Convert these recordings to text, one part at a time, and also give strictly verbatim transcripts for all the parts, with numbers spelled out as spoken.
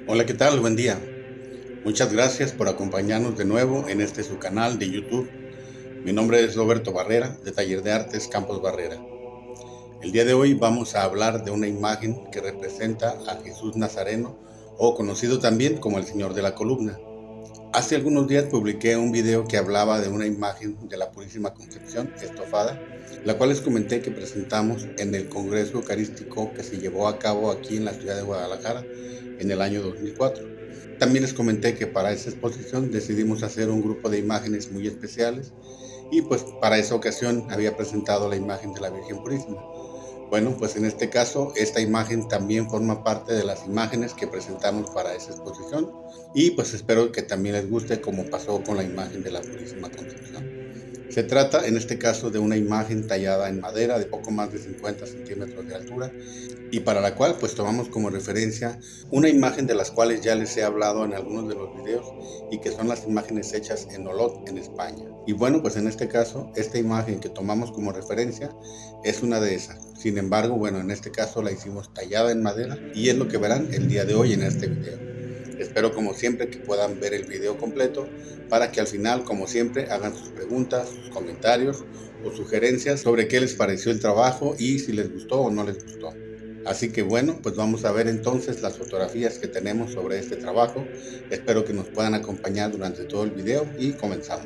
Hola, ¿qué tal? Buen día. Muchas gracias por acompañarnos de nuevo en este su canal de YouTube. Mi nombre es Roberto Barrera, de Taller de Artes Campos Barrera. El día de hoy vamos a hablar de una imagen que representa a Jesús Nazareno, o conocido también como el Señor de la Columna. Hace algunos días publiqué un video que hablaba de una imagen de la Purísima Concepción estofada, la cual les comenté que presentamos en el Congreso Eucarístico que se llevó a cabo aquí en la ciudad de Guadalajara en el año dos mil cuatro. También les comenté que para esa exposición decidimos hacer un grupo de imágenes muy especiales y pues para esa ocasión había presentado la imagen de la Virgen Purísima. Bueno, pues en este caso esta imagen también forma parte de las imágenes que presentamos para esa exposición y pues espero que también les guste como pasó con la imagen de la Purísima Concepción. Se trata en este caso de una imagen tallada en madera de poco más de cincuenta centímetros de altura y para la cual pues tomamos como referencia una imagen de las cuales ya les he hablado en algunos de los videos y que son las imágenes hechas en Olot, en España. Y bueno, pues en este caso esta imagen que tomamos como referencia es una de esas. Sin embargo, bueno, en este caso la hicimos tallada en madera y es lo que verán el día de hoy en este video. Espero como siempre que puedan ver el video completo para que al final, como siempre, hagan sus preguntas, sus comentarios o sugerencias sobre qué les pareció el trabajo y si les gustó o no les gustó. Así que bueno, pues vamos a ver entonces las fotografías que tenemos sobre este trabajo. Espero que nos puedan acompañar durante todo el video y comenzamos.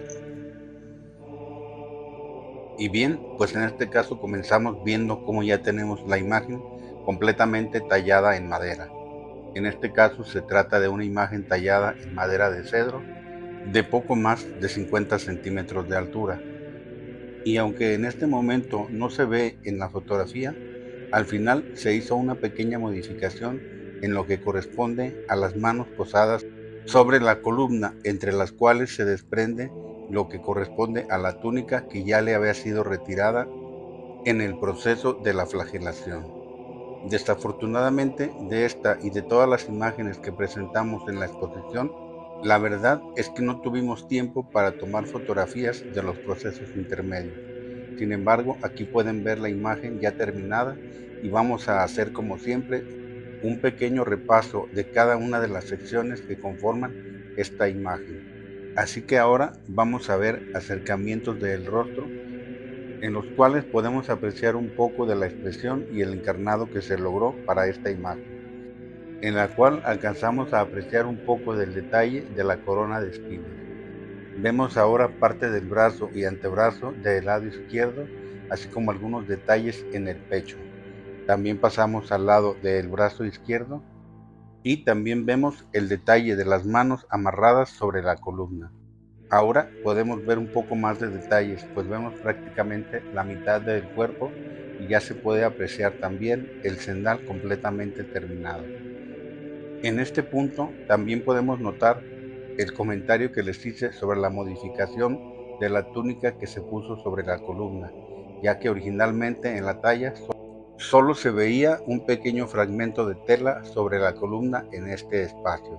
Y bien, pues en este caso comenzamos viendo cómo ya tenemos la imagen completamente tallada en madera. En este caso se trata de una imagen tallada en madera de cedro de poco más de cincuenta centímetros de altura. Y aunque en este momento no se ve en la fotografía, al final se hizo una pequeña modificación en lo que corresponde a las manos posadas sobre la columna, entre las cuales se desprende lo que corresponde a la túnica que ya le había sido retirada en el proceso de la flagelación. Desafortunadamente, de esta y de todas las imágenes que presentamos en la exposición, la verdad es que no tuvimos tiempo para tomar fotografías de los procesos intermedios. Sin embargo, aquí pueden ver la imagen ya terminada y vamos a hacer, como siempre, un pequeño repaso de cada una de las secciones que conforman esta imagen. Así que ahora vamos a ver acercamientos del rostro en los cuales podemos apreciar un poco de la expresión y el encarnado que se logró para esta imagen, en la cual alcanzamos a apreciar un poco del detalle de la corona de espinas. Vemos ahora parte del brazo y antebrazo del lado izquierdo, así como algunos detalles en el pecho. También pasamos al lado del brazo izquierdo y también vemos el detalle de las manos amarradas sobre la columna. Ahora podemos ver un poco más de detalles, pues vemos prácticamente la mitad del cuerpo y ya se puede apreciar también el cendal completamente terminado. En este punto también podemos notar el comentario que les hice sobre la modificación de la túnica que se puso sobre la columna, ya que originalmente en la talla solo se veía un pequeño fragmento de tela sobre la columna en este espacio,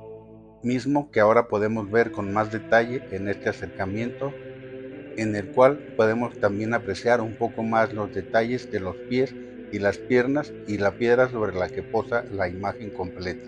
mismo que ahora podemos ver con más detalle en este acercamiento, en el cual podemos también apreciar un poco más los detalles de los pies y las piernas y la piedra sobre la que posa la imagen completa.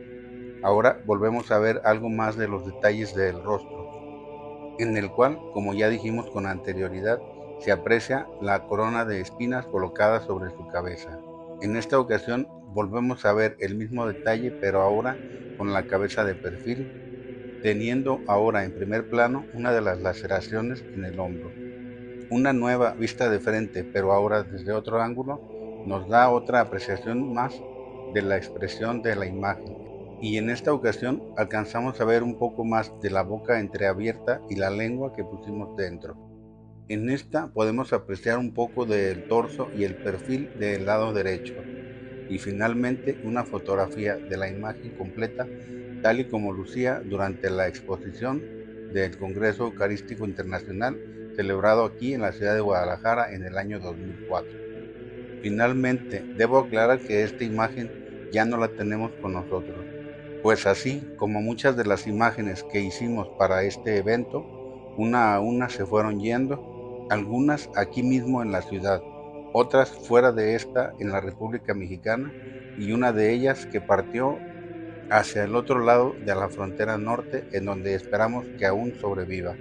Ahora volvemos a ver algo más de los detalles del rostro, en el cual, como ya dijimos con anterioridad, se aprecia la corona de espinas colocada sobre su cabeza. En esta ocasión volvemos a ver el mismo detalle, pero ahora con la cabeza de perfil, teniendo ahora en primer plano una de las laceraciones en el hombro. Una nueva vista de frente, pero ahora desde otro ángulo, nos da otra apreciación más de la expresión de la imagen. Y en esta ocasión alcanzamos a ver un poco más de la boca entreabierta y la lengua que pusimos dentro. En esta podemos apreciar un poco del torso y el perfil del lado derecho. Y finalmente una fotografía de la imagen completa tal y como lucía durante la exposición del Congreso Eucarístico Internacional celebrado aquí en la ciudad de Guadalajara en el año dos mil cuatro. Finalmente, debo aclarar que esta imagen ya no la tenemos con nosotros, pues así como muchas de las imágenes que hicimos para este evento, una a una se fueron yendo, algunas aquí mismo en la ciudad, otras fuera de esta en la República Mexicana y una de ellas que partió hacia el otro lado de la frontera norte, en donde esperamos que aún sobreviva.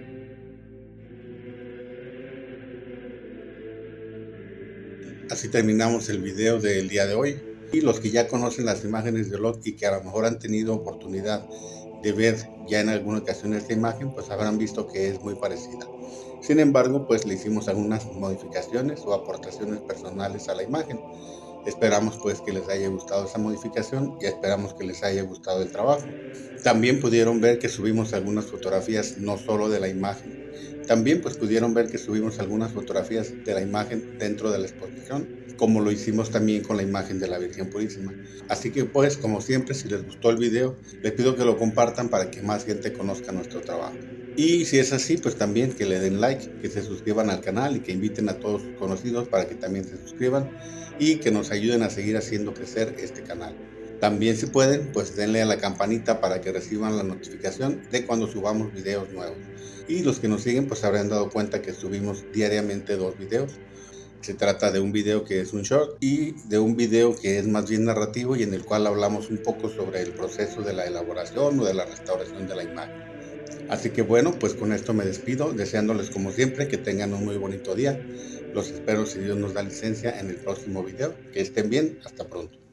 Así terminamos el video del día de hoy. Y los que ya conocen las imágenes de Olot y que a lo mejor han tenido oportunidad de ver ya en alguna ocasión esta imagen, pues habrán visto que es muy parecida. Sin embargo, pues le hicimos algunas modificaciones o aportaciones personales a la imagen. Esperamos pues que les haya gustado esa modificación y esperamos que les haya gustado el trabajo. También pudieron ver que subimos algunas fotografías no solo de la imagen, también pues pudieron ver que subimos algunas fotografías de la imagen dentro de la exposición, como lo hicimos también con la imagen de la Virgen Purísima. Así que pues, como siempre, si les gustó el video, les pido que lo compartan para que más gente conozca nuestro trabajo. Y si es así, pues también que le den like, que se suscriban al canal y que inviten a todos sus conocidos para que también se suscriban y que nos ayuden a seguir haciendo crecer este canal. También si pueden, pues denle a la campanita para que reciban la notificación de cuando subamos videos nuevos. Y los que nos siguen pues habrán dado cuenta que subimos diariamente dos videos. Se trata de un video que es un short y de un video que es más bien narrativo y en el cual hablamos un poco sobre el proceso de la elaboración o de la restauración de la imagen. Así que bueno, pues con esto me despido, deseándoles como siempre que tengan un muy bonito día. Los espero, si Dios nos da licencia, en el próximo video. Que estén bien, hasta pronto.